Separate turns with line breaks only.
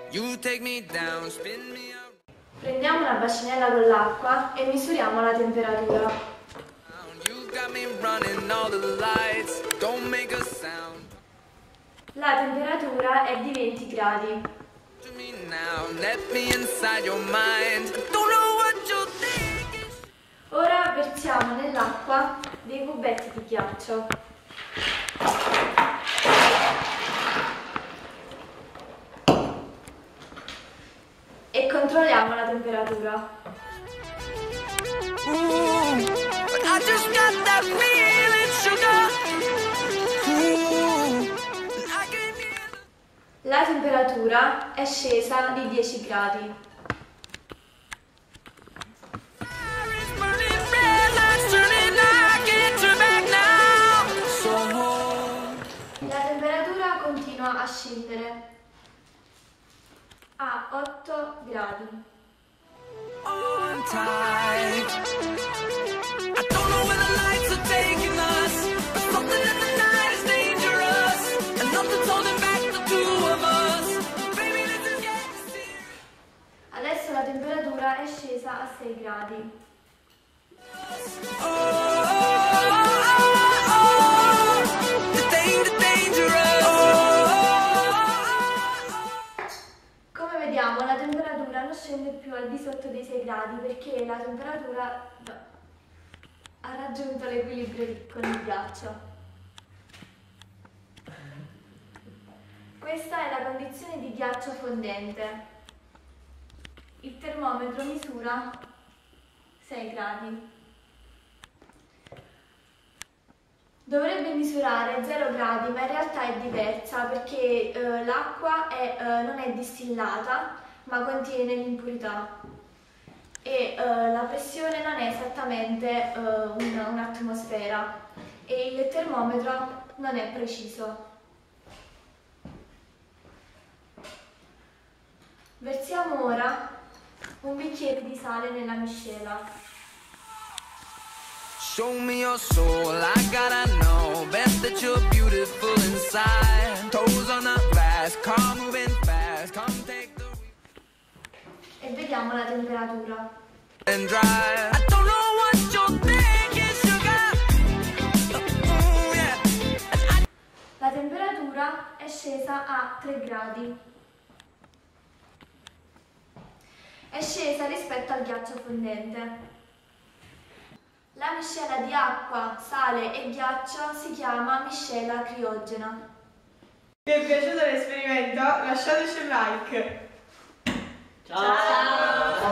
Prendiamo una bacinella con l'acqua e misuriamo la temperatura. La temperatura è di 20 gradi. Ora versiamo nell'acqua dei cubetti di ghiaccio. E controlliamo la temperatura. La temperatura è scesa di 10 gradi. La temperatura continua a scendere a 8 gradi. Adesso la temperatura è scesa a 6 gradi. Come vediamo, la temperatura non scende più al di sotto dei 6 gradi perché la temperatura ha raggiunto l'equilibrio con il ghiaccio. Questa è la condizione di ghiaccio fondente. Il termometro misura 6 gradi. Dovrebbe misurare 0 gradi, ma in realtà è diversa perché l'acqua non è distillata, ma contiene l'impurità. E la pressione non è esattamente un'atmosfera e il termometro non è preciso. Versiamo ora un bicchiere di sale nella miscela.
Show me your soul, I gotta know best that you're beautiful inside. Toes on the glass, car moving fast. Come take the
E vediamo la temperatura.
and drive. I don't know what you're thinking, sugar. Yeah.
La temperatura è scesa a 3 gradi. È scesa rispetto al ghiaccio fondente. La miscela di acqua, sale e ghiaccio si chiama miscela criogena.
Vi è piaciuto l'esperimento? Lasciateci un like.
Ciao!